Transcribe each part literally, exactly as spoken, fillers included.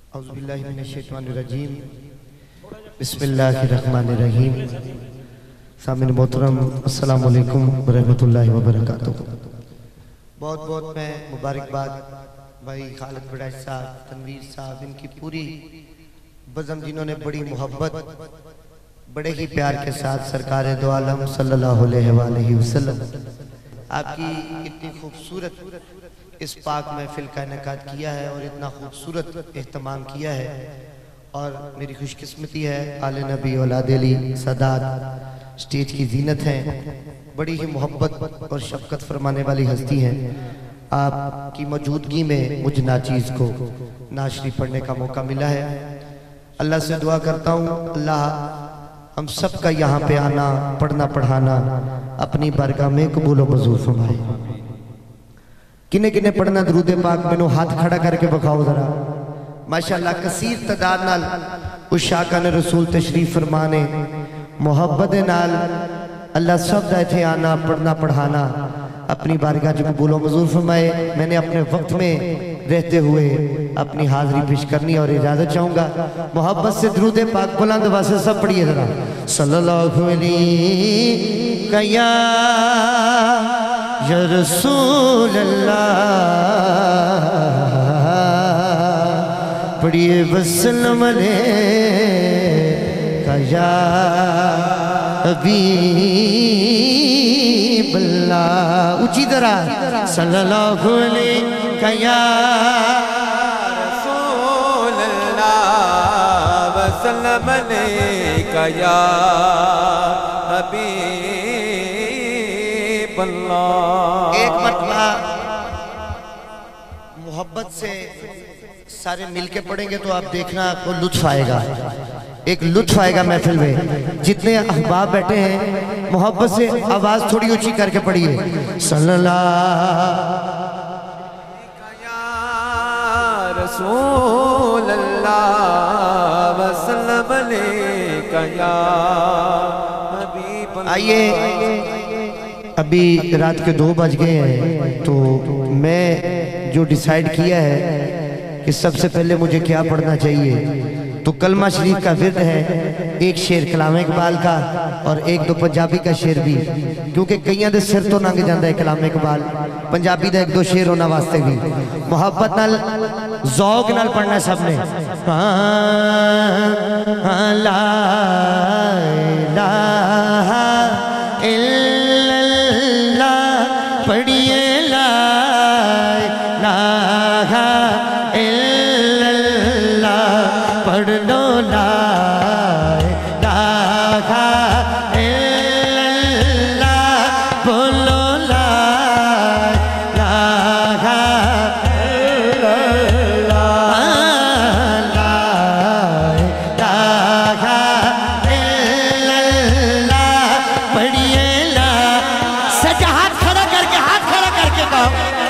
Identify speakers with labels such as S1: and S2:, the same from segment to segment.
S1: औज़ुबिल्लाहिमिनश्शैतानिर्रजीम बिस्मिल्लाहिर्रहमानिर्रहीम। सामिन मोहतरम अस्सलामु अलैकुम वरहमतुल्लाहि वबरकातुहू। बहुत बहुत मैं मुबारकबाद भाई खालिद बड़ाई साहब, तनवीर साहब, इनकी पूरी बज़म जिन्होंने बड़ी मोहब्बत बड़े ही प्यार के साथ सरकार दो आलम सल्लल्लाहु अलैहि वसल्लम आपकी इतनी खूबसूरत इस पाक महफिल का इनेकाद किया है और इतना खूबसूरत एहतमाम किया है। और मेरी खुशकिस्मती है आले नबी औलाद अली सादात स्टेज की जीनत हैं, बड़ी ही मोहब्बत और शफकत फरमाने वाली हस्ती हैं। आपकी मौजूदगी में मुझ नाचीज़ को नाशरी पढ़ने का मौका मिला है। अल्लाह से दुआ करता हूँ अल्लाह हम सब का यहाँ पे आना, पढ़ना पढ़ाना अपनी बारगाह में कबूल व मंजूर फरमाए। किने किने पढ़ना दरूद पाक मैनू हाथ खड़ा करके बखाओ जरा। माशाअल्लाह कसीर तादाद नाल उस शाका ने रसूल तशरीफ फरमाने मोहब्बत नाल अल्लाह सब दा इत्थे आना, पढ़ना पढ़ाना अपनी बारगाह च कबूल व मंजूर फरमाए। मैंने अपने वक्त में रहते हुए अपनी हाजिरी पेश करनी और इजाजत चाहूंगा। मोहब्बत से दरूद पाक बुलंद वासे सब पढ़िए जरा। सल्लल्लाहु अलैहि या या रसूल अल्लाह पढ़िए वसल्लम अलैका या हबीब अल्लाह। ऊंची तरह सल्लल्लाहु अलैका या
S2: रसूल अल्लाह वसल्लम अलैका या हबीब अल्लाह।
S1: एक मरतबा मोहब्बत से सारे मिलके पढ़ेंगे तो आप देखना आपको लुत्फ आएगा, एक लुत्फ आएगा महफिल में। जितने अहबाब बैठे हैं मोहब्बत से आवाज थोड़ी ऊंची करके पढ़िए। सल्लल्लाहु
S2: रसूल अल्लाह वसल्लम अलैका या हबीब अल्लाह।
S1: आइए अभी रात के दो बज गए हैं तो मैं जो डिसाइड किया है कि सबसे पहले मुझे क्या पढ़ना चाहिए, तो कलमा शरीफ का विर्द है, एक शेर कलाम इकबाल का और एक दो पंजाबी का शेर भी, क्योंकि कईयां दे सिर तो लंघ जाता है कलाम इकबाल, पंजाबी का एक दो शेर होना वास्ते भी मोहब्बत नाल ज़ौक़ नाल पढ़ना सबने। हाँ ला इलाहा इल्लल्लाह पढ़िए ला इलाहा इल्लल्लाह पढ़ लो ला इलाहा इल्लल्लाह बोलो ला इलाहा इल्लल्लाह ला इलाहा इल्लल्लाह पढ़िए ला। सजा हाथ खड़ा करके, हाथ खड़ा करके कहो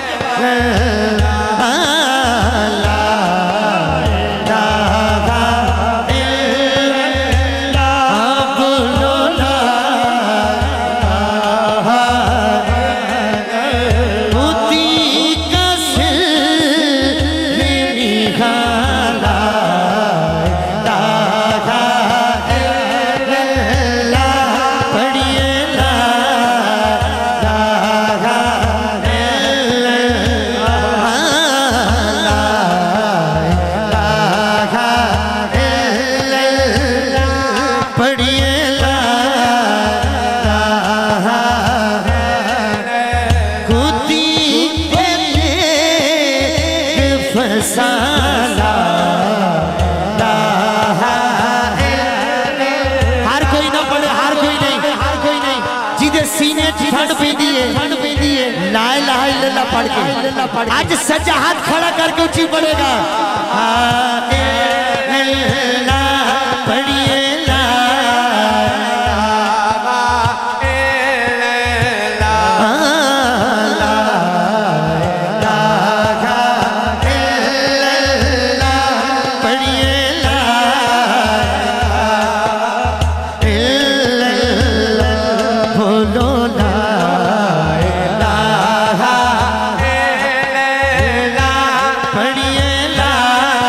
S1: आज सच्चा हाथ खड़ा करके ऊंची पड़ेगा। पढ़िए ला बोलो ला इलाहा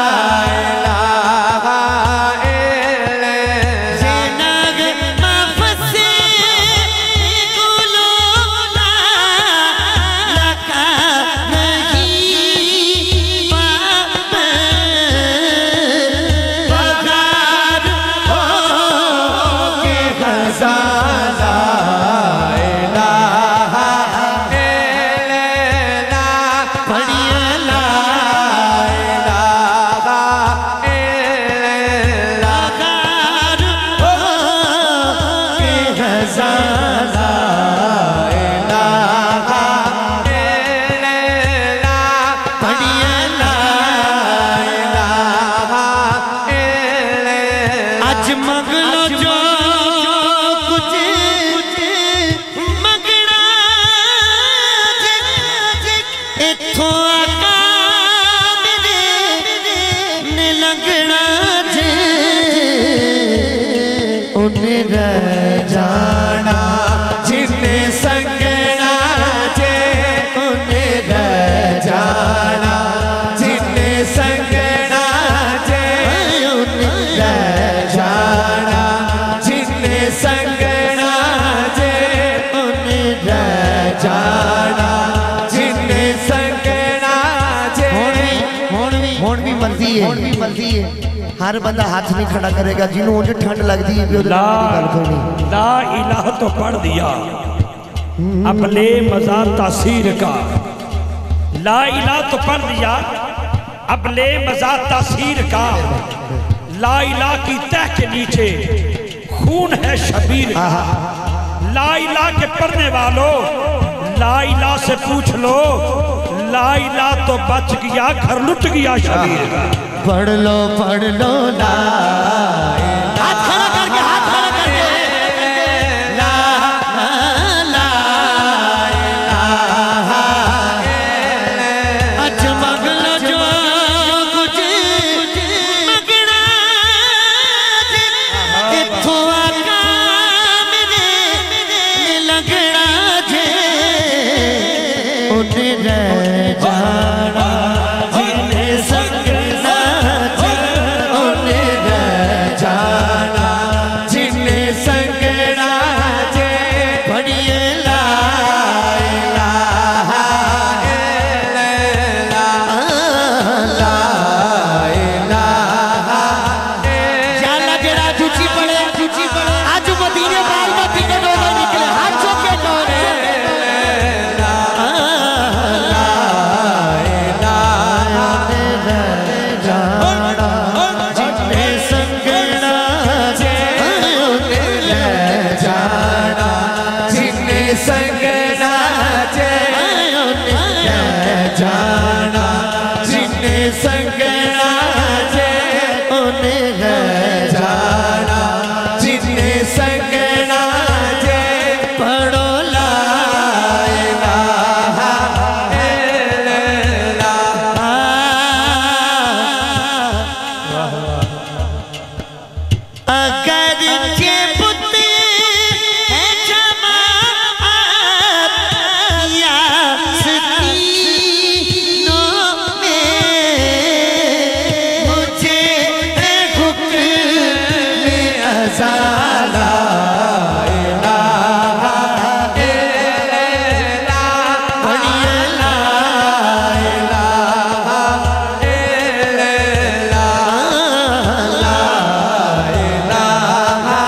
S1: लगना जे उन्हें रह जाना
S2: जिन्ने संगना जे उन्हें रह जाना जिन्ने संगना जे उन्हें रह जाना जिन्ने संगना जे उन्हें रह जाना जिन्ने संगना जे
S1: हुण भी मर्जी है हुण भी मर्जी है हर बंदा हाथ नहीं खड़ा करेगा जिन्हों उन्हें ठंड लगती है
S3: ला, ला इलाह तो पढ़ दिया अपने मजा तासीर का ला इलाह तो पढ़ दिया अपने मजा तासीर का ला इलाह की तह के नीचे खून है शबीर का ला इलाह के पढ़ने वालों ला इलाह से पूछ लो ला इलाह तो बच गया घर लुट गया शबीर का
S1: पढ़ लो पढ़ लो ला हाथ खड़ा करके हाथ खड़ा करके
S2: ला ला
S1: अज मगलो जो कुछ मगना इथों आका मेरे लगना जे उन्हें रह जाना जिन्हें संगना
S2: जिन्ने संगना जे
S1: पढ़िए ला
S2: इलाहा इल्लल्लाह ला इलाहा
S1: शाला जरा झूठी पड़े झूठी पड़े आज मदीने बाल में तीन रोज़े निकले हाथ चौके डोरे
S2: संगना जे जाना जिन्ने संगना जे
S1: उन्हें रह
S2: जाना जिन्ने संगना जे
S1: पढ़ो ला
S2: इलाहा इल्लल्लाह
S1: अगर के पुत्र है जमात या सतीनों में मुझे है हुक्म
S2: अज़ाला इलाहा इल्लल्लाह
S1: पढ़िए ला
S2: इलाहा इल्लल्लाह ला इलाहा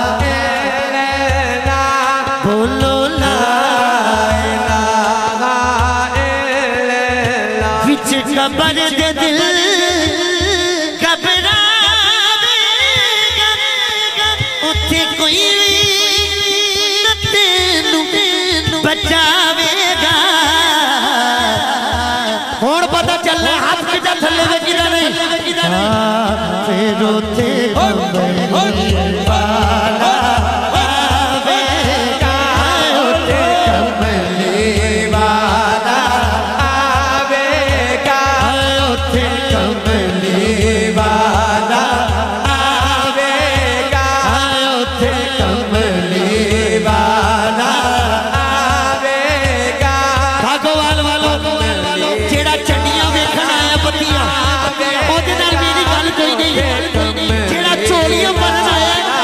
S2: इल्लल्लाह
S1: बोलो ला
S2: इलाहा इल्लल्लाह
S1: विच कबर दे दिल घबरावेगा उथे कोई न तेनू बचावेगा हुण पता चलना हाथ किदा थल्ले वे किदा नहीं फिर उथे वाला आवेगा उथे
S2: कमली वाला आवेगा
S1: उथे
S2: कमली वाला आवेगा
S1: उथे
S2: कमली वाला आवेगा
S1: भागोवाल वालों जेड़ा चंडियां वेखण आया पत्तियां ओदे नाल मेरी गल कोई नहीं जेड़ा चोलियां बनन आया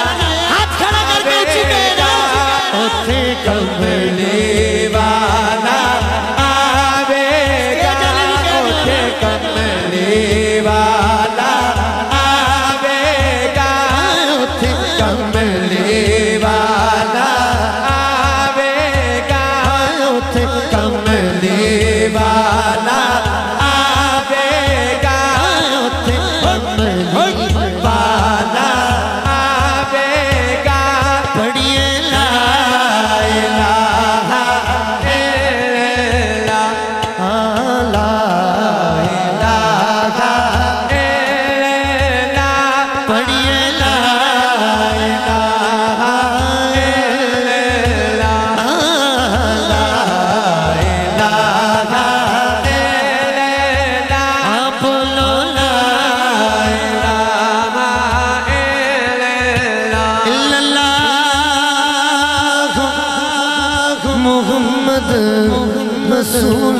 S1: रसूल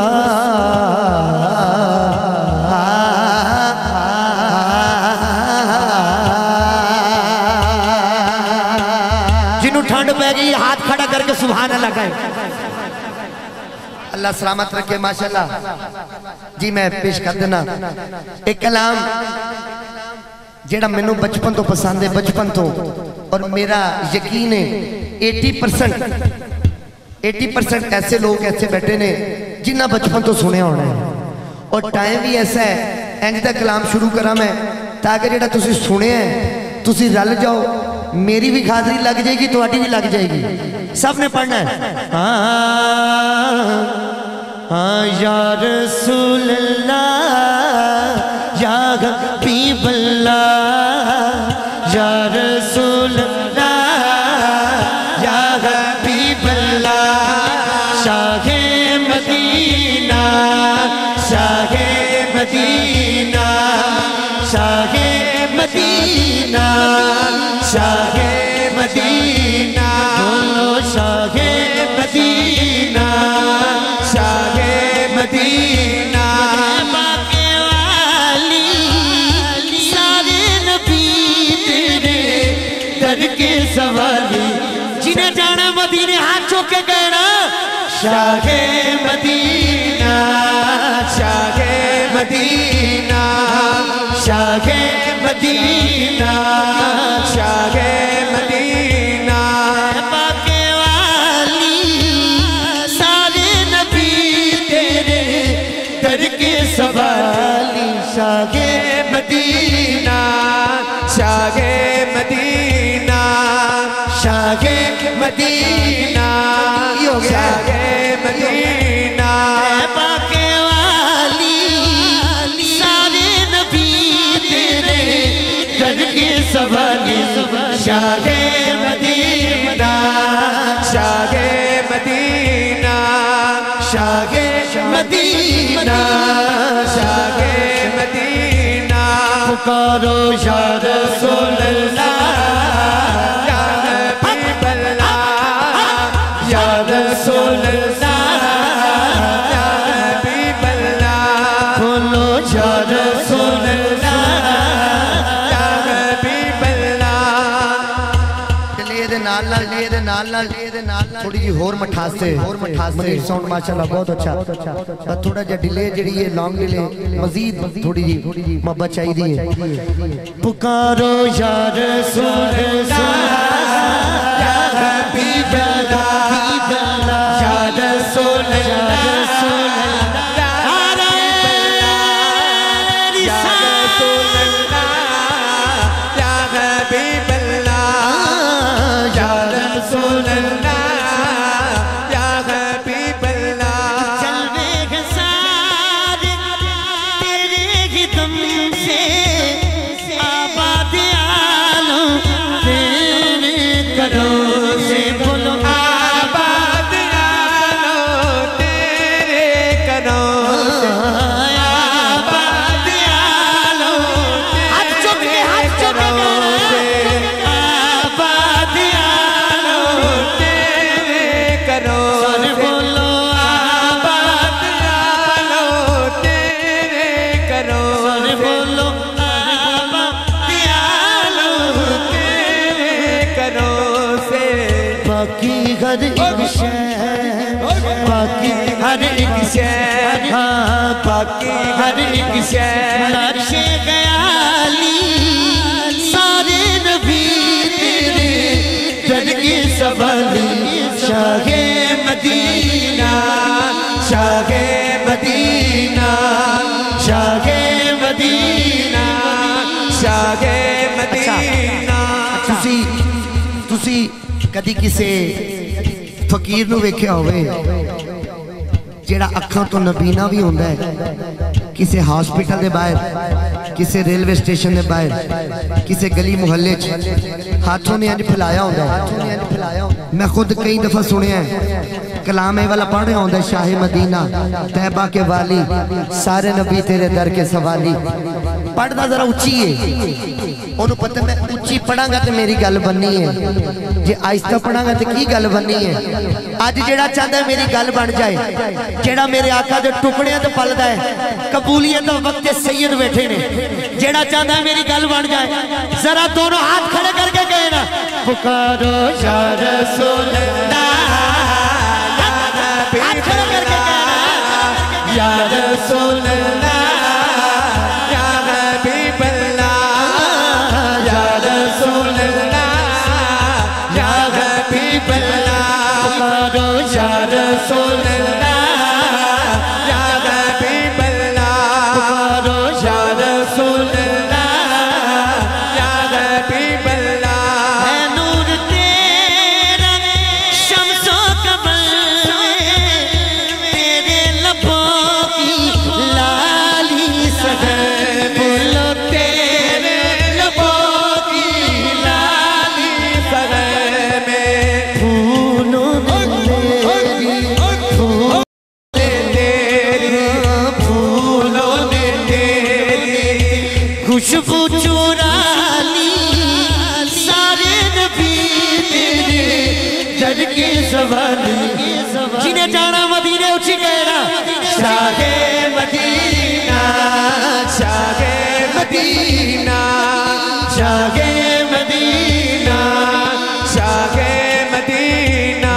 S1: जिन्हों ठंड पै गई हाथ खड़ा करके सुभान अल्लाह कहे। अल्लाह सलामत रखे माशाल्लाह जी। मैं पेश कर देना एक कलाम जेड़ा मैनू बचपन तो पसंद है, बचपन तो, और मेरा यकीन है अस्सी परसेंट अस्सी परसेंट ऐसे लोग ऐसे बैठे ने जिन्ना बचपन तो सुने होना है। और टाइम भी ऐसा है इंज दा कलाम शुरू करा मैं ताकि जेड़ा तुसी सुने है तुसी रल जाओ, मेरी भी खातरी लग जाएगी, तुम्हारी भी लग जाएगी, सब ने पढ़ना है। हाँ हाँ या रसूल अल्लाह या हबीब अल्लाह या रसूल अल्लाह या हबीब अल्लाह शाहे मदीना शाहे मदीना शाहे मदीना शाहे मदीना बोलो शाहे मदीना शाहे मदीना बाके वाली सारे नबी तेरे दर के सवाली जिन्हें जाना मदीने हाथ चौक के कहना शाहे मदीना शाहे मदीना शाहे मदीना शाहे मदीना बाके वाली सारे नबी तेरे दर के सवाली शाहे मदीना शाहे मदीना शाहे मदीना शाहे मदीना बाके वाली सारे नबी तेरे दर के सवाली शाहे मदीना शाहे मदीना शाहे मदीना शाहे मदीना पुकारो या रसूल अल्लाह या हबीब अल्लाह या रसूल अल्लाह या हबीब अल्लाह बोलो या रसूल अल्लाह या हबीब अल्लाह। चलिए दे नाल नाल लिए दे नाल नाल लिए दे नाल नाल थोड़ी जी होर मठास से होर मठास से साउंड माशाल्लाह बहुत अच्छा। बस थोड़ा जा डिले जड़ी है लॉन्ग डिले मजीद थोड़ी जी मोहब्बत चाहिए है। पुकारो या रसूल अल्लाह या हबीब अल्लाह या रसूल अल्लाह या रसूल अल्लाह या हबीब अल्लाह या रसूल अल्लाह या हबीब अल्लाह। जलवे के साथ तेरे ही दम से आबाद आलम तेरे कदम से बोलो आबाद आलम तेरे कदम से आबाद आलम हाथ चुक के हाथ चुक के आबाद आलम तेरे कदम से बोलो आबाद आलम तेरे कदम से बोलो आबाद आलम तेरे कदम से। बाकी हर एक शय बाकी हर एक शय हाँ बाकी हर एक शय नक्शे ख्याली सारे नबी तेरे दर की सवाली शाहे मदीना शाहे मदीना शाहे मदीना शाहे मदीना। तुसी तुसी कदी किसे फकीर नू वेख्या होवे जेड़ा अखां तो नबीना भी होंदा है, किसी हॉस्पिटल के बाहर किसी रेलवे स्टेशन के बाहर किसी गली मुहल्ले हाथों ने अंज फैलाया होंदा है। मैं खुद कई दफा सुनिया कलाम ए वाला पढ़ रहा होंदा शाहे मदीना तैयबा के वाली सारे नबी तेरे दर के सवाली पढ़दा जरा उच्ची है, ओनू पता मैं उच्ची पढ़ांगा तो मेरी गल बननी है, जे आहिस्ता पढ़ांगा तो की गल बननी है। अज जेड़ा चाहता है मेरी गल बन जाए, जेड़ा मेरे आका दे टुकड़ियां ते पलदा है, कबूलियत दा वक्त सैयद बैठे ने, जेड़ा चाहता है मेरी गल बन जाए, जरा दोनों हाथ खड़े करके कहे ना, पुकारो या रसूल अल्लाह, हाथ खड़े करके कहना
S2: या रसूल अल्लाह, या हबीब अल्लाह, या रसूल अल्लाह, या हबीब अल्लाह, पुकारो या रसूल अल्लाह, या हबीब अल्लाह, पुकारो या रसूल अल्लाह, या हबीब अल्लाह।
S1: है नूर तेरा शम्सो कमर तेरे लबों की लाली सगर,
S2: बोलो तेरे लबों की लाली सगर में
S1: फूलों ने तेरी फूल
S2: तेरी फूलों ने तेरी
S1: खुशबू चुरा ली, सारे नबी तेरे जज की सवारी, जिन्हें जाना मदीने उठी कहना,
S2: शाहे मदीना, शाहे मदीना, शाहे मदीना, शाहे मदीना।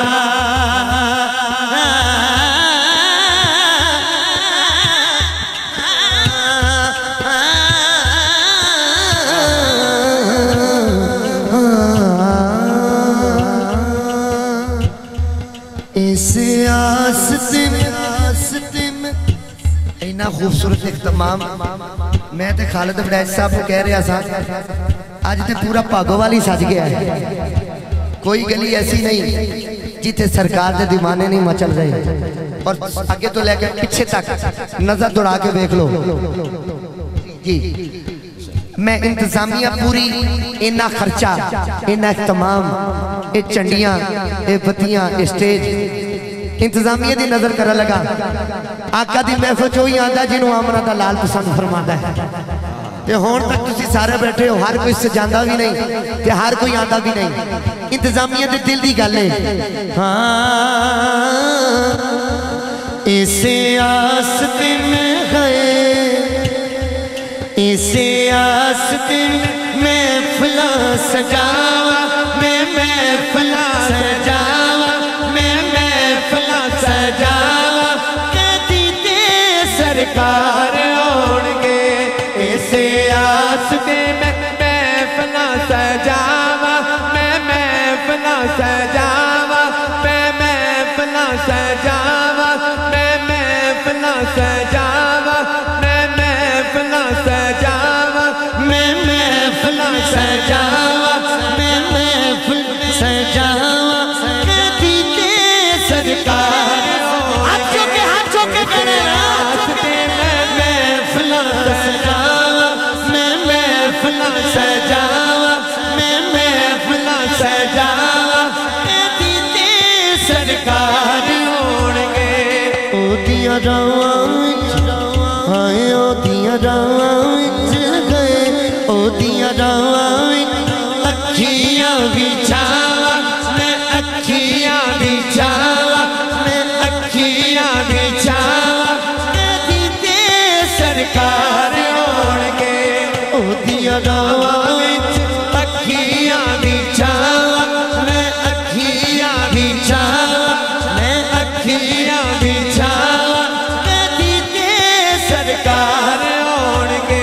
S1: इस आस्ते में आस्ते में इतना खूबसूरत इख्तिताम मैं तो खालिद वड़ैच साहब को कह रहा था, अज तो पूरा भागोवाल ही सज गया है, कोई गली ऐसी नहीं जिथे सरकार के दीवाने नहीं मचल रहे, और आगे तो लेकर पीछे तक नजर दौड़ा के देख लो जी। मैं इंतजामिया पूरी इन्ना खर्चा इन्ना इख्तिमाम, ये चंडियां ये बत्तियां स्टेज इंतजामिया की नजर कर लगा, आका दी महफिल चो ही आता जिन्हों आमना का लाल पसंद फरमाता है। ते हुण तक तुसी सारे बैठे हो, हर कोई सजांदा भी नहीं ते हर कोई आंदा भी नहीं, इंतजामिया दे दिल दी गल है। हाँ इसे आस्ते में गए, इसे आस्ते में फला सजावा, मैं महफिला सजावा, मैं महफिला सजावा, कहती ते
S2: सरकार होंगे इसे आस्ते में महफिला सजावा, मैं महफिला सजावा, मैं महफिला सजावा, मैं महफिला सजावा, मैं महफिला सजावा,
S1: मैं महफिला सजावा, मैं महफिल सजावा, कहती ते सरकार, हाथ चौके हाथ चौके करे
S2: आस्ते में महफिला
S1: सजावा, मैं महफिला
S2: सजावा, मैं महफिला सजावा,
S1: कहती ते
S2: सरकार होंगे
S1: ओदियां रावां विच हाय ओदियां रावां विच गए, ओदियां रावां विच अखियां बिछावा,
S2: मैं अखियां बिछावा, मैं अखियां बिछावा,
S1: कहती ते
S2: सरकार होंगे
S1: ओदियां रावां विच
S2: अखियां बिछावा, मैं अखियां बिछावा, मैं अखियां बिछावा,
S1: कहती ते
S2: सरकार होंगे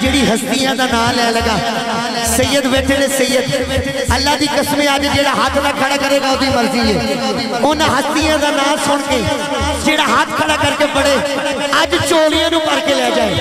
S1: जिहड़ी हस्तियां दा नाम लै लगा सैयद बैठे ने सैयद अल्लाह दी कसम अज जिहड़ा हाथ ना खड़ा करेगा उसकी मर्जी है उन्हां हस्तियां दा नाम सुन के जिहड़ा हाथ खड़ा करके पड़े अज चोलियां नूं भर के ले जाए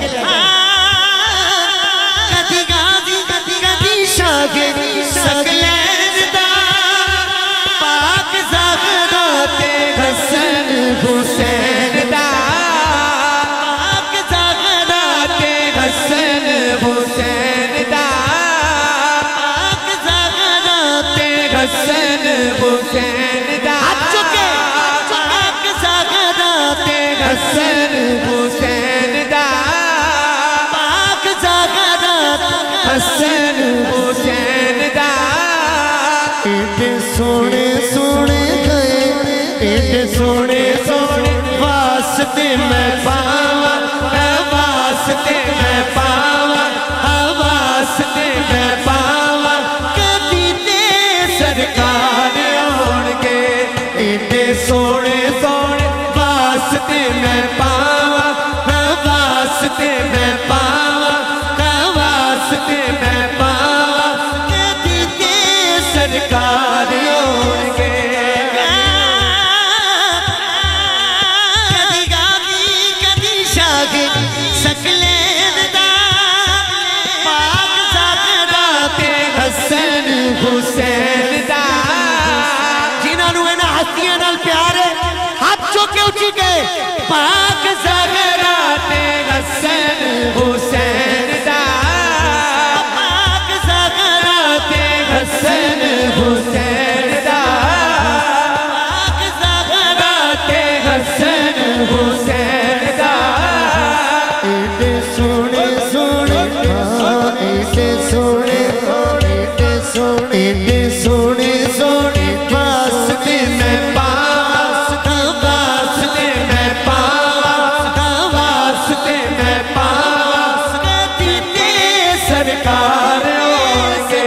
S1: कदी गाजी कदी शागे सकलैन दा पाक ज़हरा ते हसन हुसैन दा पाक ज़हरा ते हसन हुसैन दा पाक ज़हरा ते हसन हुसैन दा हाथ चुके पाक ज़हरा ते हसन हुसैन दा पाक ज़हरा हसन हुसैन दा एडे सोने सोने गए एडे सोने सोने वास्ते मैं पावा वास्ते मैं पावा वास्ते मैं पावा कदी ते सरकार होणगे एडे सोने सोने वास्ते मैं पावा वास्ते मैं पावा वास्ते मैं पावा कदी ते सरकार होणगे कदी गागी कदी शागे सकलैन दा पाक ज़हरा ते हसन हुसैन दा जिन्हां नूं इन्हां हस्तियां नाल प्यार है हाथ चुक के उठी गए पाक ज़हरा ते हसन हुसैन दा पाक ज़हरा ते हसन हुसैन दा पाक ज़हरा ते हसन हुसैन दा एडे सोने सोने एडे सोने एडे सोने एडे सोने सोने वास्ते मैं पावा वास्ते मैं पावा वास्ते मैं पावा कदी ते सरकार होणगे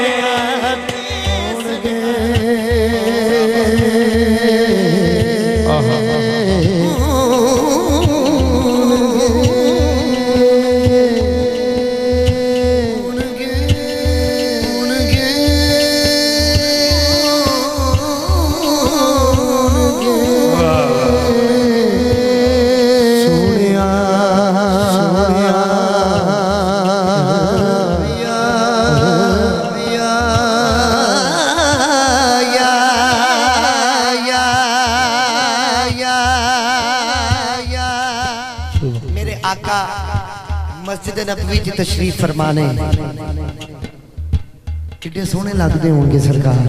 S1: मेरे आका मस्जिद नबवी च तशरीफ फरमाने कितने सोहने लगते होंगे सरकार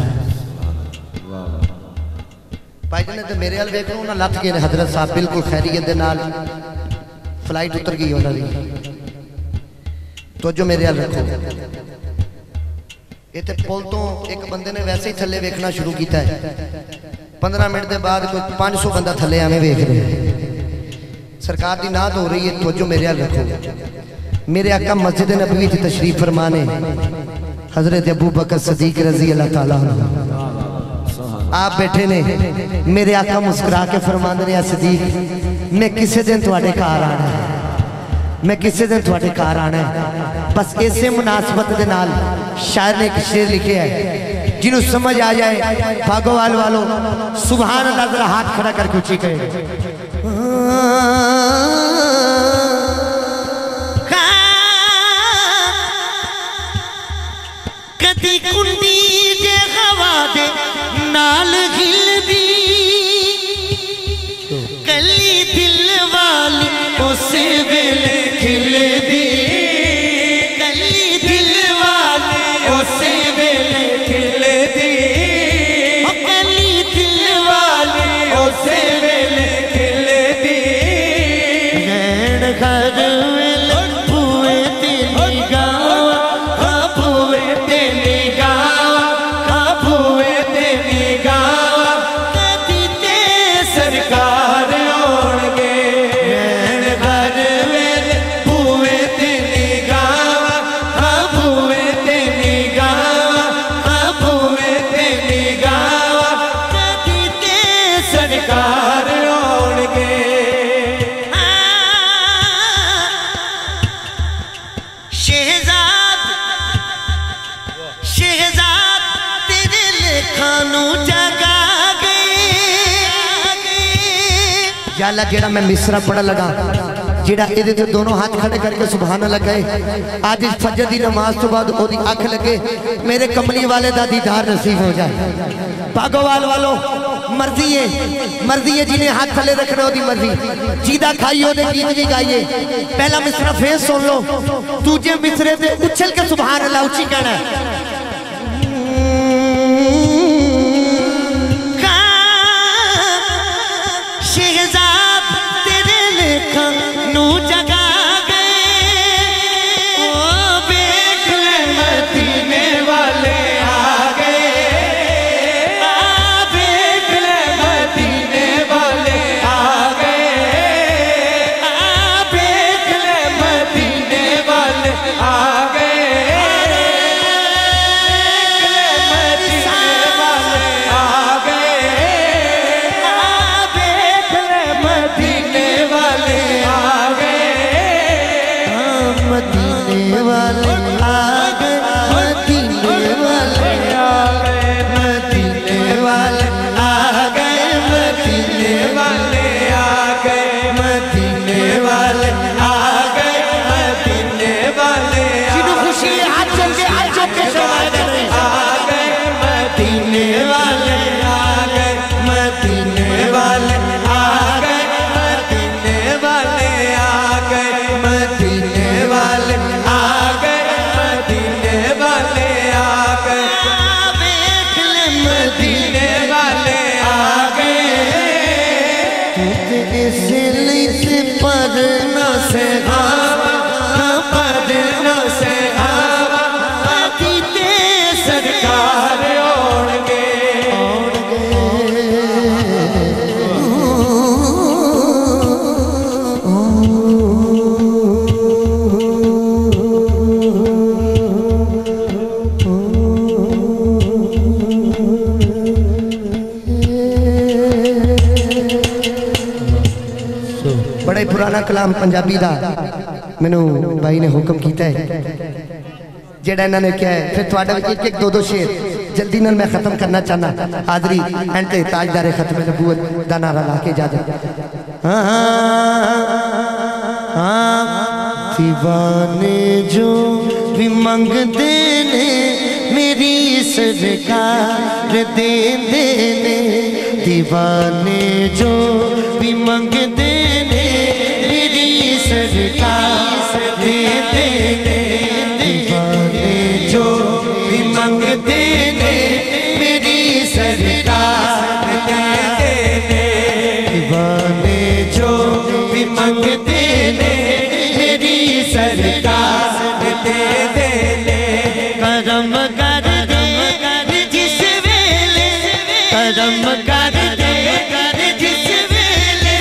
S1: भाई जी ने तो मेरे वाल वेख लो उन्हें लथ गए हजरत साहब बिल्कुल खैरियत दे नाल फ्लाइट उतर गई उन्होंने तो जो मेरे वाल रखो इतने पुल तो एक बंदे ने वैसे ही थले वेखना शुरू किया है पंद्रह मिनट के बाद कोई पाँच सौ बंदा थले एवं वेख रहे सरकार की नाद हो रही है तो जो मेरे हाल रखो मेरे आका मस्जिद नबवी च तशरीफ फरमाने हजरत अबू बकर सदीक रजी अल्लाह ताला आप बैठे ने मेरे आका मुस्कुरा के फरमाते ने सदीक मैं किसी दिन तुहाडे घर आना है मैं किसी दिन तुहाडे घर आना है बस इसे मुनासबत दे नाल शायर ने एक शेर लिखे है जिन्हों समझ आ जाए भागोवाल वालों सुभान अल्लाह जरा हाथ खड़ा करके उची कहे कदी कुंडी जे हवा दे नाल हिलदी कली दिल वाली उस वेले खिलदी कली दिल वाली उस वेले खिलदी कली दिल वाली उस वेले खिलदी नैन घर वेले बुए ते निगाह बुए ते निगाह लेखानू जगा गए। या अल्लाह जेड़ा मैं मिसरा पढ़न लगा जेड़ा इहदे ते दोनों हाथ खड़े करके सुभान अल्लाह कहे आज इस फजर दी नमाज तो बाद ओदी अख लगे मेरे कमली वाले दा दीदार नसीब हो जाए। भागोवाल वालों मर्जी है मर्जी है जिन्हें हाथ थले रखना ओदी मर्जी जीदा खाइयो दे गीत भी गाइए। पहला मिसरा फेर सुन लो दूजे मिसरे ते उछल के सुभान अल्लाह उच्ची कहना है। पुराना कलाम पंजाबी दा मैनू भाई ने हुक्म किया है जेड़ा इन्होंने क्या है फिर थोड़ा एक एक दो दो शेर जल्दी नाल मैं खत्म करना चाहना हाजरी एंड ते ताजदार खत्म नबूवत दा नारा ला के इजाजत। हाँ हाँ दीवाने जो भी मंगते ने मेरी सरकार दे देने दीवाने जो भी मंगते सरकार दे देने दीवाने जो भी मंगते ने मेरी सरकार दे देने दीवाने जो भी मंगते ने मेरी सरकार दे देने करम कर दे जिस वेले करम कर दे जिस वेले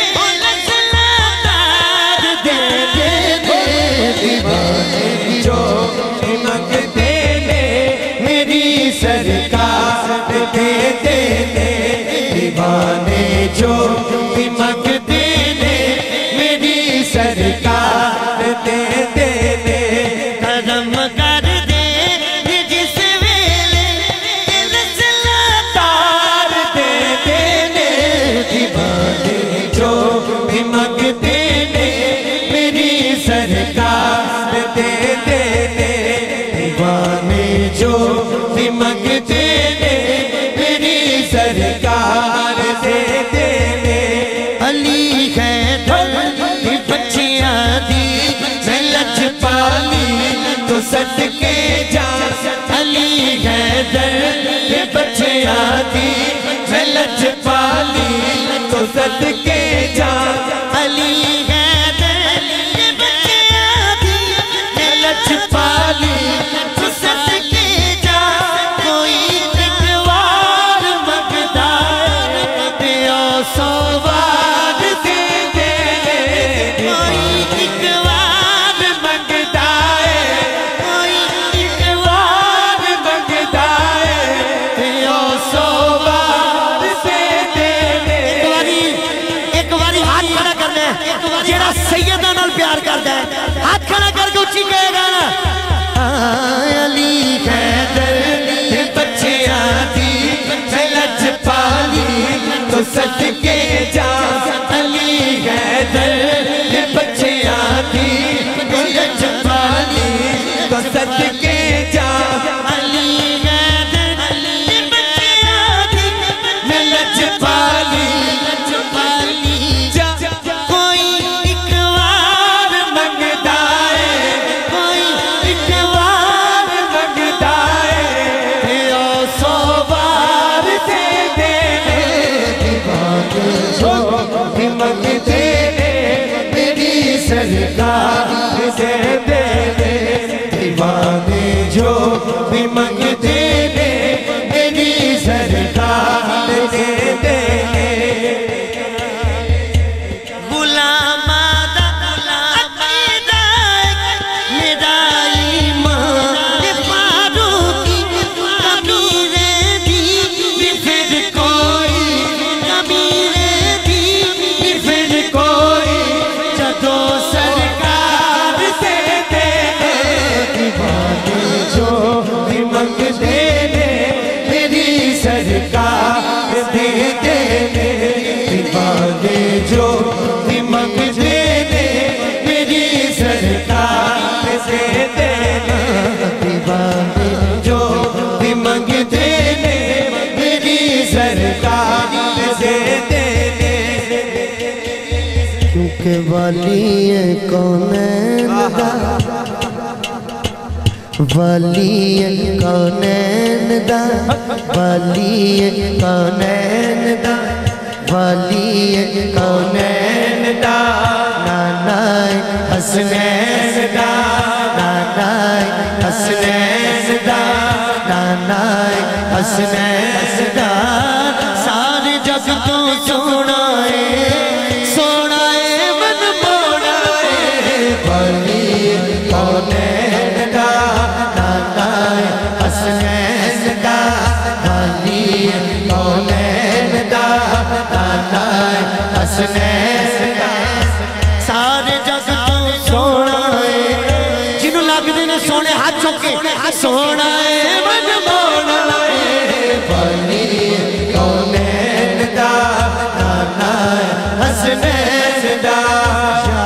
S1: जो मंगते ने मेरी सरकार दे देने दीवाने जो भी मंगते ने मेरी सरकार दे देने करम कर दे जिस वेले तार दे देने दीवाने जो भी मंगते ने मेरी सरकार दे देने दीवाने जो भी मंगते ने मेरी सरकार दे देने अली हैदर की बच्चियां दी मैं लजपाली तो सदके जा अली हैदर की बच्चियां दी मैं लजपाली तो सदके जा अली पाली तो सदके जा कोई एक वार मंगदा ते सौ वार दे दे कोई एक वार मंगदा कोई एक वार मंगदा ते सौ वार दे दे एक बारी एक बारी हाथ खड़ा करना है जेड़ा सैयदा नाल प्यार करदा है हाथ खड़ा करके उच्ची कहेगा अली हैदर बच्चियां दी
S2: जा अली हैदर बच्चियां दी लजपाली तो सदके जा अली हैदर बच्चियां दी लजपाली लजपाली जा कोई एक बार मंगदा है कोई एक बार मंगदा है ते ओ सौ बार दे दे जो भी मंगते ने मेरी सरकार दे दे दीवाने जो भी मंगते ने मेरी सरकार दे दे गुलामा दा अकीदा मेरा ईमान फारूकी कमीरे दी फिर कोई कमीरे दी फिर कोई जदों सरकार दे दे दीवाने जो भी मंगते ने मेरी सरकार दे दे दीवाने जो भी मंगते ने मेरी सरकार दे दे दीवाने जो भी मंगते ने मेरी सरकार दे दे
S1: क्योंकि वाली कौनैन दा वाली कौनैन दा वाली कौनैन दा वाली कौनैन दा नाना हसनैन दा नाना हसनैन दा नाना हसनैन दा सारे जग तो सोना है सोना है मन मोड़ा है वाली कौनैन दा नाना हसनैन दा वाली कौनैन दा नाना हसनैन दा सारे जग तो सोना है जिन्हों लगते ने सोने हाथ चुके सोना है मन मोड़ा है वाली कौनैन दा नाना हसनैन दा या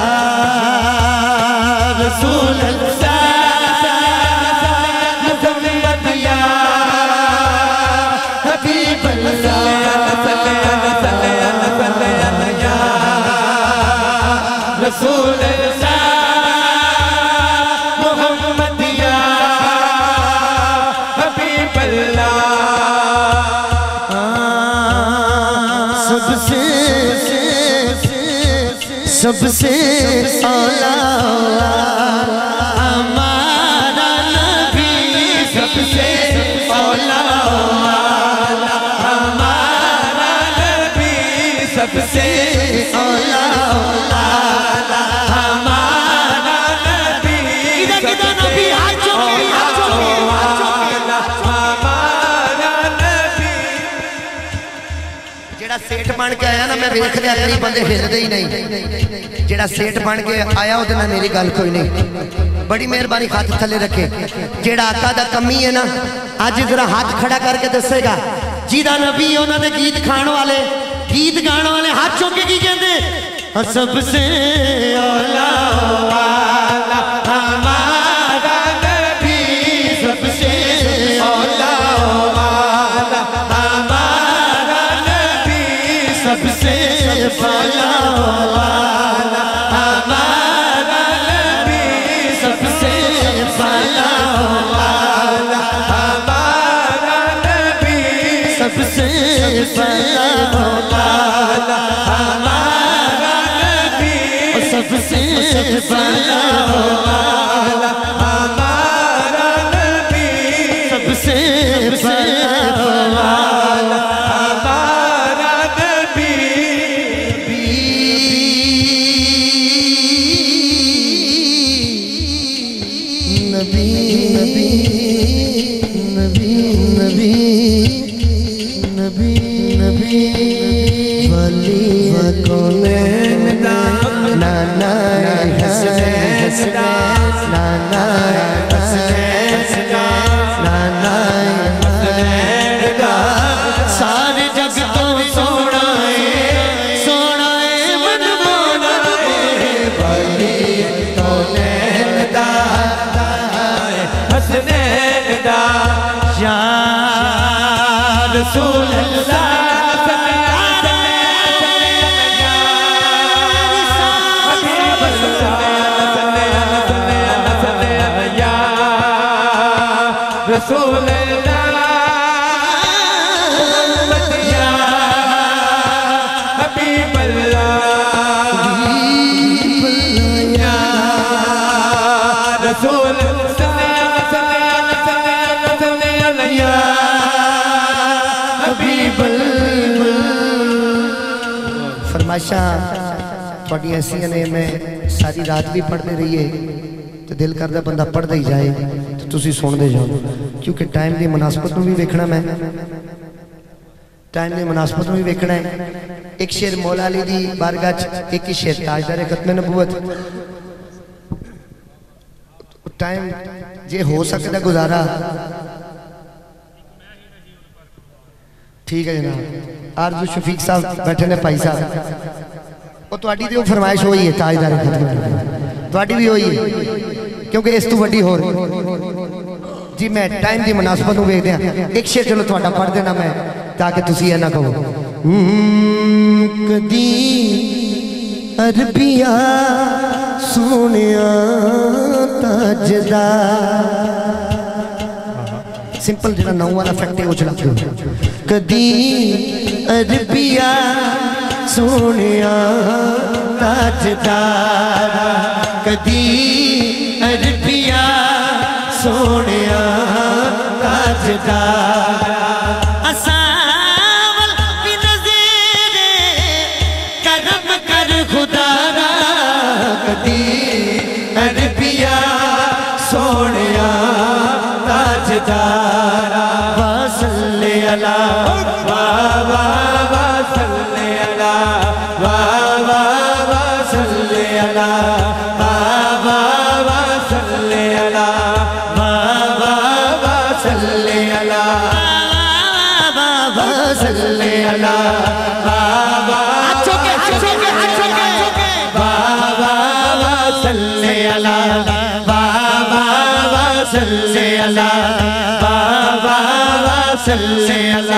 S1: रसूल अल्लाह मुहम्मद या हबीब अल्लाह या रसूल अल्लाह मुहम्मद या हबीब अल्लाह सबसे सबसे औला हमारा नबी सबसे औला हमारा नबी सबसे औला हमारा नबी किधर नबी हाथ चुके हाथ चुके हमारा नबी जेड़ा सेठ बन के आया ना मैं वेख लिया कई बंदे हिलते ही नहीं जेड़ा सेठ बन के आया उहदे नाल मेरी गल कोई नहीं बड़ी मेहरबानी हाथ थले रखे जेड़ा आका दा कमी है ना अज जरा हाथ खड़ा करके दसेगा जिदा नबी उन्होंने गीत खाने वाले गीत गाने वाले हाथ चुके की कहते सबसे औला वाला हमारा नबी सबसे औला वाला हमारा नबी सबसे औला वाला हमारा नबी सबसे औला वाला हमारा नबी सबसे औला वाला हमारा नबी सबसे औला वाला हमारा नबी सबसे औला वाला हमारा नबी नबी नबी नबी नबी नबी नबी वाली कौनैन दा नाना हसनैन दा नाना हसनैन दा नाना हसनैन दा सारे जग तो सोना है
S4: रसूल अल्लाह रसूल
S1: फरमाइशा थोड़ी ऐसी ने मैं सारी रात भी पढ़ते रहिए तो दिल करता बंदा पढ़ता ही जाए तो तुसी सुनते जाओ क्योंकि टाइम की मुनासबत भी वेखना मैं टाइम की मुनासबत भी वेखना है। एक शेर मौला अली दी बारगाह च, एक ही शेर ताजदार खत्म नबूवत। टाइम जे हो सकता गुजारा ठीक है जनाब। आरजू शफीक साहब बैठे ने भाई साहब वो तुहाडी दी फरमाइश हुई है ताजदार खत्म तुहाडी भी हुई है क्योंकि इस तू वड्डी हो जी। मैं टाइम की मुनासबत वेख दिया एक शेर चलो थोड़ा पढ़ देना मैं ताकि तुसी ये ना कहो कदी अरबिया सोनिया ताजदार सिंपल जो नौ वाला फैक्ट है वो चला दो कदी अरबिया सोनिया ताजदार कदी अरबिया सोनिया ताजदार
S2: असावल भी नज़ीरे करम कर खुदारा
S1: कदी अरबिया सोनिया ताजदार वसल्ले अला वाह वाह वसल्ले अला वाह वाह वसल्ले अला वाह वाह वसल्ले अला वाह वाह वसल्ले अला वसल्ले अला वाह वाह अच्छो के अच्छो के अच्छो के वाह वाह वसल्ले अला वाह वाह वसल्ले अला वाह वाह वसल्ले अला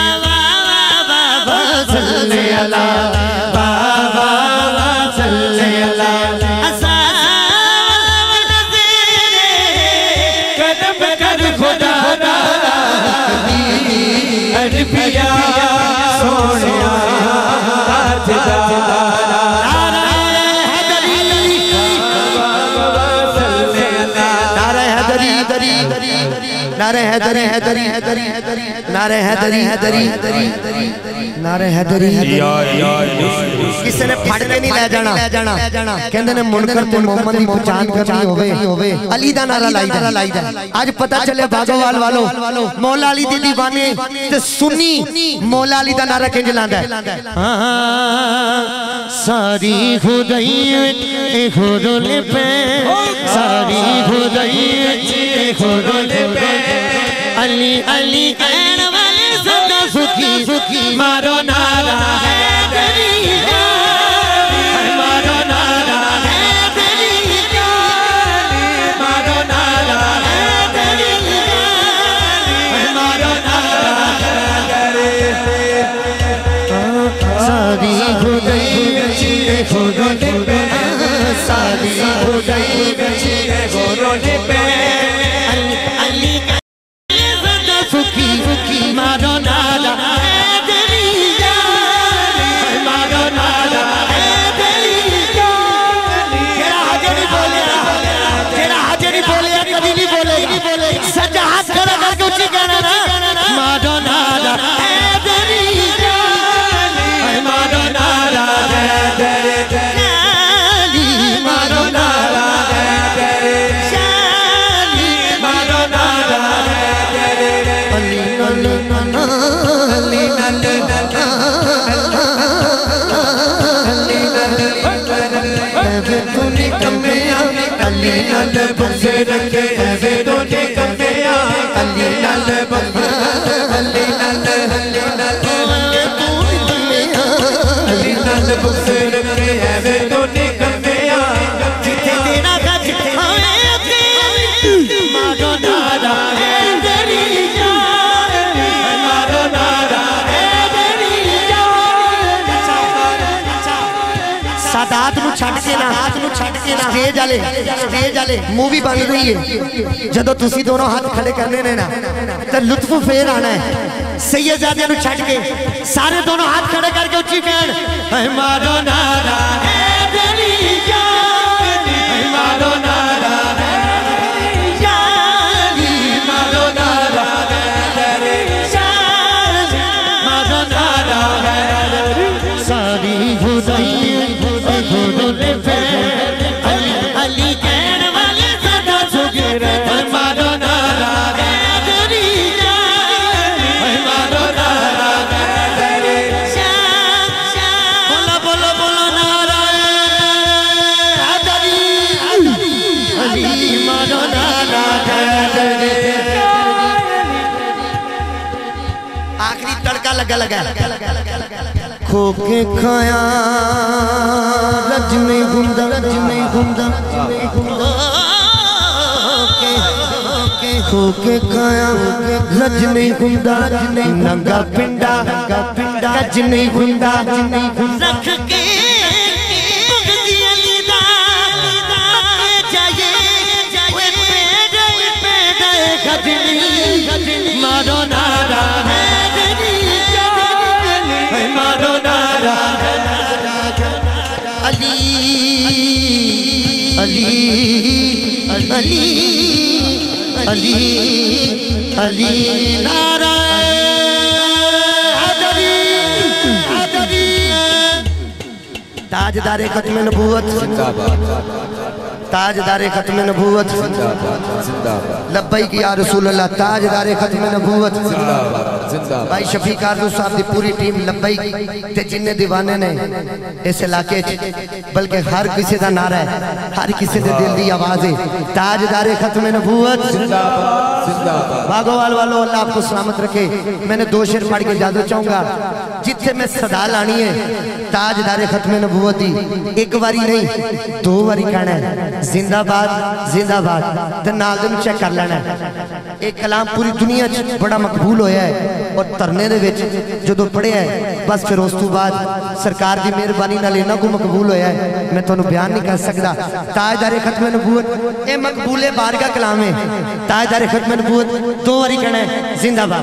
S1: वसल्ले अला वाह वाह वसल्ले अला कदम कर खुदा अरबिया सोनिया नारे हैदरी हैदरी हैदरी हैदरी नारे हैदरी हैदरी नारे हैदरी किसी ने फट के नहीं ले जाना ले जाना कहंदे ने मुनकर ते मोहम्मद दी पहचान करनी होवे होवे अली दा नारा लाईदा लाईदा आज पता चले भागोवाल वालों मौला अली दी दीवाने ते सुन्नी मौला अली दा नारा किंज लांदा सारी खुदाई ए खुदोले पे सारी खुदाई ए खुदोले पे अली अली कहने वाले सदा सुखी सुखी मारो नारा हैदरी मारो नारा हैदरी मारो नारा हैदरी मारो नारा सारी खुदाई खुदोले पे सारी खुदाई खुदोले पे अली सुखी सुखी मारो नारा हैदरी मारो नारा हैदरी तेरा हाजिर नहीं बोले तेरा हाजिर नहीं बोले कभी नहीं बोले सच्चा हाथ खड़ा करके उसी गाना ना मारो नारा हैदरी मारो नारा हैदरी मारो नारा हैदरी मारो नारा अली अली अली अली तूने कमिया अली नल बसे रखे है तूने कमिया अली नल बसे अली नल अली नल तूने कमिया अली नल बसे रखे है तूने कमिया जिथे तेरा गज खाए मारो नारा हैदरी मारो नारा सादात नु छड़ के ना स्टेज वाले स्टेज वाले मूवी बन रही है जदों तुसी दोनों हाथ खड़े करने ने ना ते लुत्फ फेर आना है सैयदजादे नु छड़ के सारे दोनों हाथ खड़े करके उच्ची कहन है मारो नारा है तेरी जान है मारो नारा है जान मारो नारा है तेरी जान मारो नारा है सारी खुदाई खुदे पे अली अली कहन वाले सदा झुके रहे मारो नारा है तेरी जान है मारो नारा है तेरी जान बोलो बोलो बोलो नारा है तेरी अली मारो नारा है तेरी आखिरी तड़का लगा लगा खो के खाया रज नहीं घूमदा रज नहीं घूमदा खो के खाया रज नहीं घूमदा नंगा पिंडा रज नहीं घूमदा रख के मारो नारा है मारो नारा अली अली अली अली अली नारा ताजदारे खत्म नबूवत ताजदारे खत्म नबूवत लब्बैक या रसूल अल्लाह ताजदारे खत्म नबूवत भाई शफीक आरज़ू साहब की पूरी टीम लब्बैक ते जिन्ने दीवाने ने इस इलाके बल्कि हर किसी का नारा है हर किसी के दिल की आवाज है ताजदारे खत्म नबूवत भागोवाल वालों अल्लाह आपको सलामत रखे। मैंने दो शेर पढ़ के जादू चाहूंगा जिथे मैं सदा लानी है ताजदारे खत्म नबूवत एक बारी नहीं दो बारी कहना है जिंदाबाद जिंदाबाद ते नाल दे चेक कर लेना है। एक कलाम पूरी दुनिया च बड़ा मकबूल होया है और धरने दे विच जदों पढ़िया है बस फिर उस तो बाद सरकार की मेहरबानी नाल इन्ना को मकबूल होया है मैं तुहानू बयान नहीं कर सकदा। ताजदारे खत्म नबूवत ए मकबूले बारगाह कलाम है। ताजदारे खत्म नबूवत दो बारी कहना है जिंदाबाद।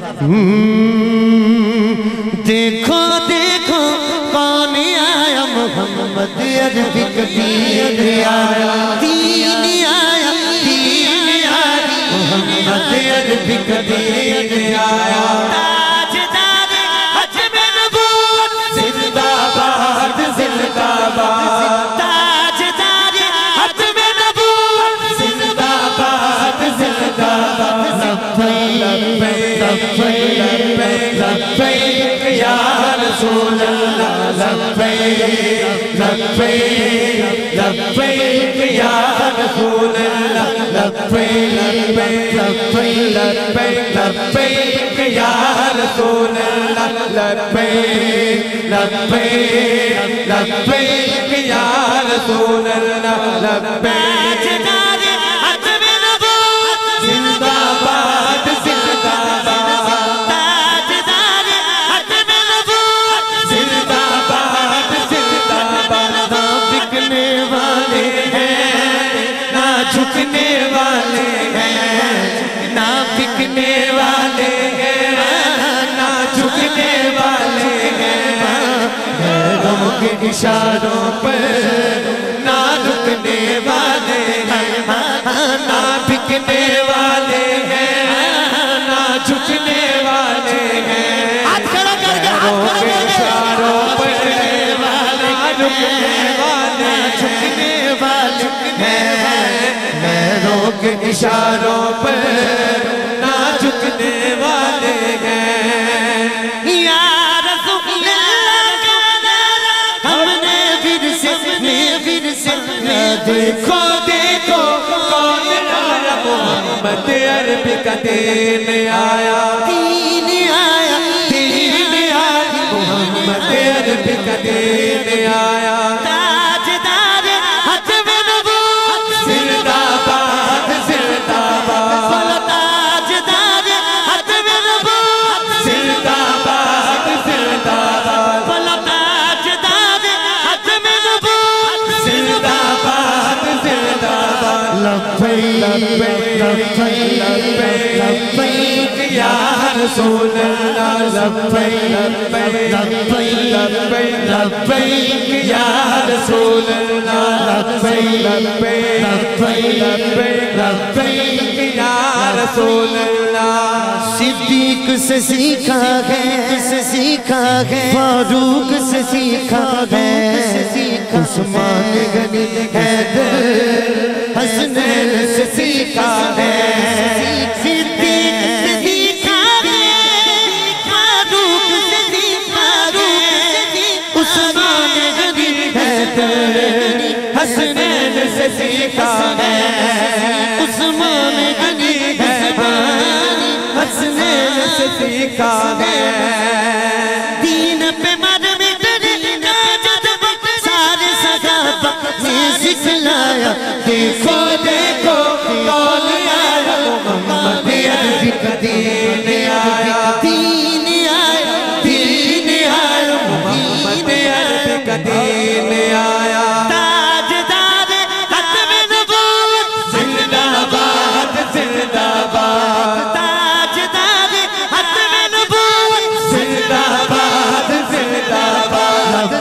S1: देखो देखो कौन आया मोहम्मद अरबी दीन आया दीन आया दीन आया मोहम्मद अरबी दीन आया ताजदारे खत्म नबूवत जिंदाबाद जिंदाबाद ताजदारे खत्म नबूवत जिंदाबाद जिंदाबाद लब्बैक लब्बैक लब्बैक या रसूल अल्लाह लब्बैक लब्बैक लब्बैक या रसूल अल्लाह लब्बैक लब्बैक लब्बैक लब्बैक या रसूल अल्लाह लब्बैक लब्बैक लब्बैक या रसूल अल्लाह लब्बैक जिंदाबाद जिंदाबाद जिंदाबाद जिंदाबाद ना बिकने वाले हैं ना झुकने वाले हैं ना बिकने वाले हैं ना झुकने वाले हैं गैरों के इशारों पर ना रुकने वाले हैं ना बिकने वाले हैं ना झुकने वाले हैं गैरों के इशारों पर ना रुकने वाले झुकने वाले हैं गैरों के इशारों पर ना झुकने वाले हैं। या रसूल हमने फिर से फिर से देखो देखो कौन आया मोहम्मद अरबी का दीन आया दीन आया दीन आया मोहम्मद अरबी का दीन आया ताजदारे खत्म नबूवत जिंदाबाद जिंदाबाद ताजदारे खत्म नबूवत जिंदाबाद जिंदाबाद ताजदारे खत्म नबूवत
S4: या रसूल अल्लाह लब्बैक लब्बैक लब्बैक या रसूल अल्लाह लब्बैक लब्बैक लब्बैक या रसूल अल्लाह।
S1: सिद्दीक से सीखा है, से सीखा है, फारूक से सीखा है, उस्मान गनी हैदर हसनैन से सीखा है।
S2: सिद्दीक से सीखा है, फारूक से सीखा है, उस्मान गनी
S4: हैदर हसनैन से सीखा है,
S2: उस्मान गनी
S4: हसनैन से सीखा है।
S2: दीन पे मर मिटने का जज्बा सारे सहाबा ने सिखलाया।
S4: देखो देखो कौन आया मोहम्मद अरबी का दीन आया,
S2: दीन आया,
S4: दीन आया मोहम्मद अरबी का दीन आया।
S2: ताजदार खत्म नबूवत
S4: जिंदाबाद जिंदाबाद,
S2: ताजदार खत्म नबूवत
S4: जिंदाबाद जिंदाबाद,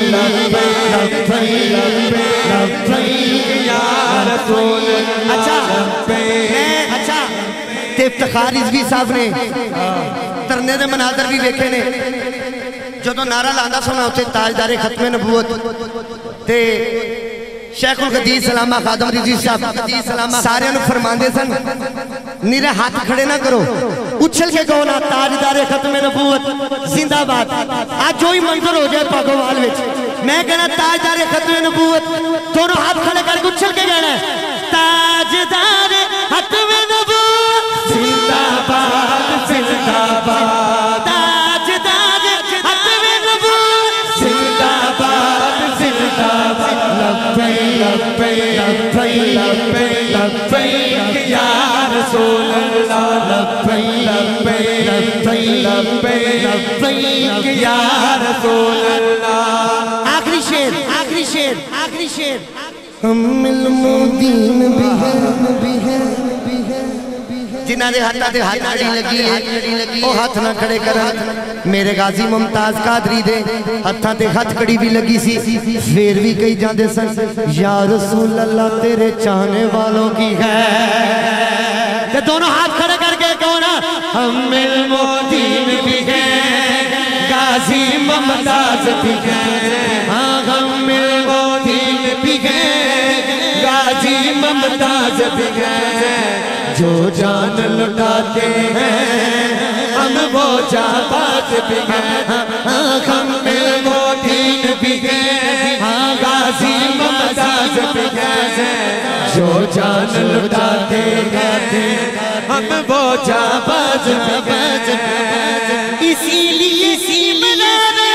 S4: या रसूल
S1: अच्छा अच्छा ते इफ्तिखार रिजवी साहब ने तरने दे मनाजर भी वेखे ने। जो नारा लांदा सुना उत्थे ताजदारे खत्मे नबूवत ते शेखुल कदीर सलामा खादम रिजवी साहब सारे फरमाते सन निरे हाथ खड़े ना करो, उछल के कहो ना ताजदारे खत्मे नबूवत जिंदाबाद। आज जो ही मंजर हो जाए पागोवाल विच मैं कहना ताजदारे खत्मे नबूवत दोनों हाथ खड़े करके उछल के कहना है
S2: ताजदार खत्म नबूवत
S4: जिंदाबाद जिंदाबाद,
S2: ताजदार खत्म नबूवत
S4: जिंदाबाद जिंदाबाद, लब्बैक लब्बैक लब्बैक या रसूल अल्लाह लब्बैक लब्बैक लब्बैक या रसूल अल्लाह।
S1: आखिरी शेर
S2: आखिरी शेर आखिरी शेर
S1: हम इल्मुद्दीन भी है भी है जिन्हां दे हत्थां ते हाथ खड़ी लगी है ओ हाथ ना खड़े करन। मेरे गाजी मुमताज कादरी दे हत्थां ते हाथ खड़ी भी लगी सी, फिर भी कही जांदे सन या रसूल अल्लाह तेरे चाहने वालों की है। ते दोनों हाथ खड़े करके कहो ना
S4: हम इल्मुद्दीन भी हैं, गाजी मुमताज भी हैं, हाँ हम इल्मुद्दीन भी हैं, गाजी मुमताज भी हैं। जो जान लुटाते हैं हम वो जाबाज भी हैं, हम इल्मुद्दीन भी हैं, हाँ गाजी मुमताज भी हैं। जो जान लुटाते हैं हम वो जाबाज भी हैं।
S2: इसीलिए सीमला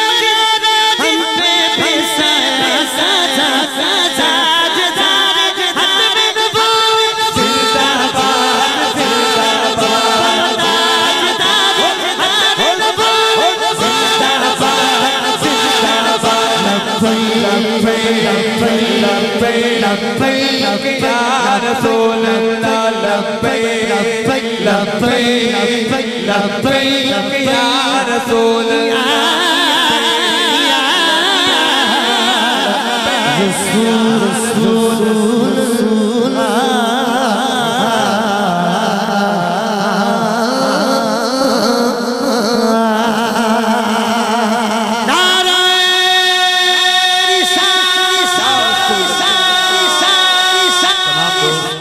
S2: हम पे बेसाया साजा ताजदार खत्म नबूवत
S4: जिंदाबाद जिंदाबाद,
S2: ताजदार खत्म नबूवत
S4: जिंदाबाद जिंदाबाद, लब्बैक लब्बैक लब्बैक या रसूल अल्लाह लब्बैक लब्बैक लब्बैक या रसूल
S1: रसूल रसूल